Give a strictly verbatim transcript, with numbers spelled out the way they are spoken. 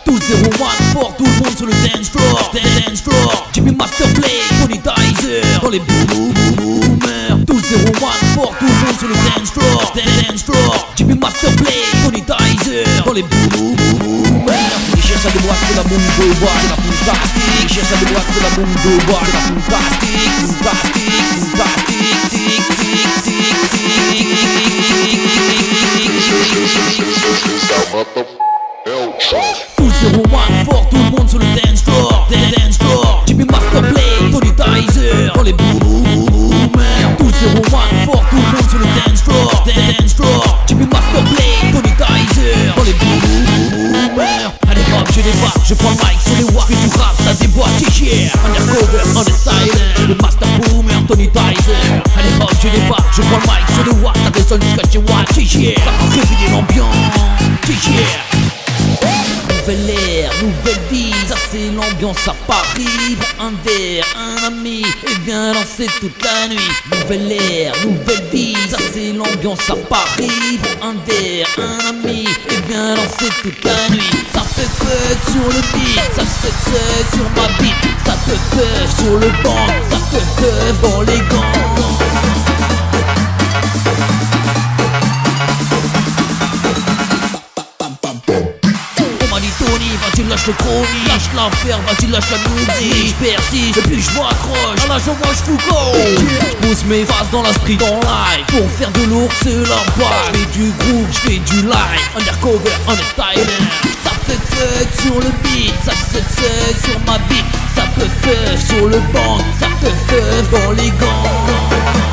Tout zéro one pour tout le monde sur le dance floor. Dance floor, Jimmy Masterplay, Tony Dizer dans les boom boom boomers. Tout zéro one pour tout le monde sur le dance floor. Dance floor, Jimmy Masterplay, Tony Dizer dans les boom boom boomers. Ils cherchent à des boîtes de la boom de bois, c'est la boom plastique. Ils cherchent à des boîtes de la boom de bois, c'est la boom plastique. Boom plastique, boom plastique, tic tic tic tic. Tout zéro one pour tout le monde sur le dance floor. Dance floor, Jimmy Masterplay, Tony Dizer dans les boom boom boomers. Tout zéro one pour tout le monde sur le dance floor. Dance floor, Jimmy Masterplay, Tony Dizer dans les boom boom boomers. Allez hop, je débarque, je prends le mic sur les watts. Fais du rap, ça déboîte, yeah. Undercover, on the style, le Master Boomer, Tony Dizer. Allez hop, je débarque, je prends le mic sur les watts. Ça résonne jusqu'à chez watts, yeah. Ça fait réveiller l'ambiance, yeah. Nouvelle ère, nouvelle vie, ça c'est l'ambiance à Paris. Pour un verre, un ami, et bien lancer toute la nuit. Nouvelle ère, nouvelle vie, ça c'est l'ambiance à Paris. Pour un verre, un ami, et bien lancer toute la nuit. Ça fait feu sur le beat, ça se fait sur ma bite. Ça te fait sur le banc, ça te fait dans les gants. Vas-y lâche le chromie, lâche l'affaire, vas-y lâche la musique. J'persiste, et puis j'm'accroche à la jambe, moi j'foucault. J'pousse mes phases dans la street en live. Pour faire de l'ours c'est la base. J'fais du groove, j'fais du live. Undercover, on the styler. Ça fait feu sur le beat, ça se fait sur ma bite. Ça peut feu sur le banc, ça peut feu dans les gants.